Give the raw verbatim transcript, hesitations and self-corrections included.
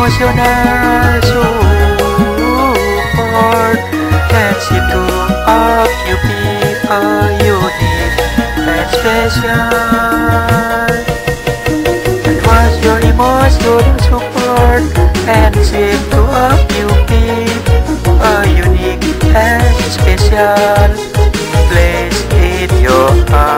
emotional support and seem to of you people unique and special. And was your emotional support and seem to of you people unique and special place in your heart.